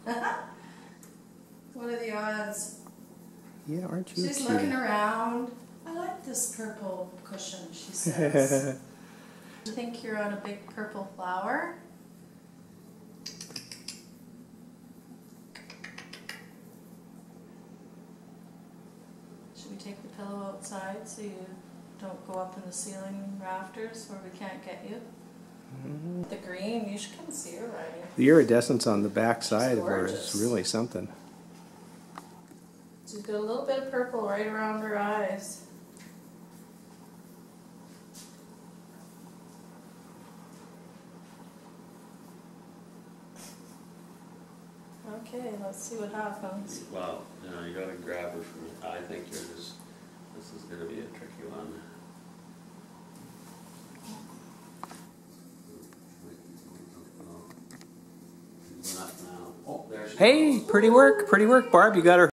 What are the odds? Yeah, aren't you She's cute? looking around. I like this purple cushion, she says. I think you're on a big purple flower. Should we take the pillow outside so you don't go up in the ceiling rafters where we can't get you? The green, you should come see her riding. The iridescence on the back side of her is really something. She's got a little bit of purple right around her eyes. Okay, let's see what happens. Well, you know, you gotta grab her from, I think you're just, this is gonna be a tricky one. Oh, there she Hey, goes. pretty work, Barb. You got her.